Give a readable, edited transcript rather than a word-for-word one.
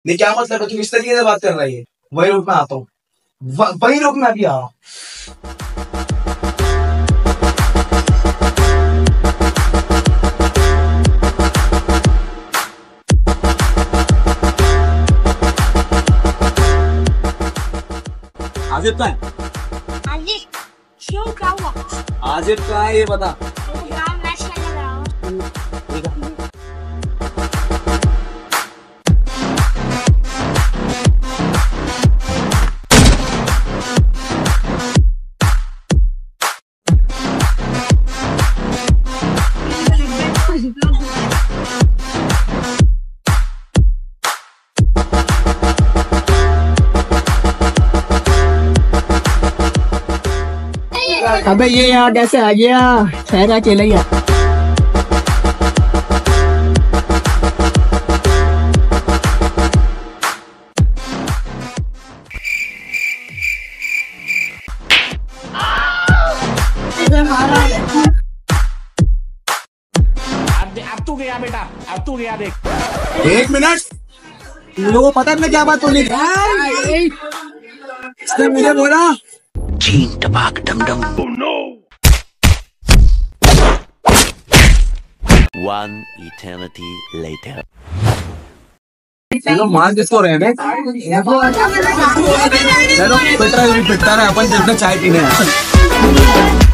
नहीं क्या मतलब है, तू किस तरीके से बात कर रही है? वही रुक मैं आता हूँ, वही रुक मैं अभी आ रहा हूँ। आजिब का है? आजिब क्यों, क्या हुआ? आजिब का है ये बता। मैच खेलने गया हूँ। अबे ये यहाँ कैसे आ गया? ठहरा अकेला ही है। अब तू गया बेटा, अब तू गया देख। 1 मिनट, लोगों को पता है क्या बात होनी है? इसने मुझे बोला चीन टपाक डम डम। Oh no! One eternity later. मार किसको रहे हैं? चलो पिटता रहे, अपन चाय पीने हैं।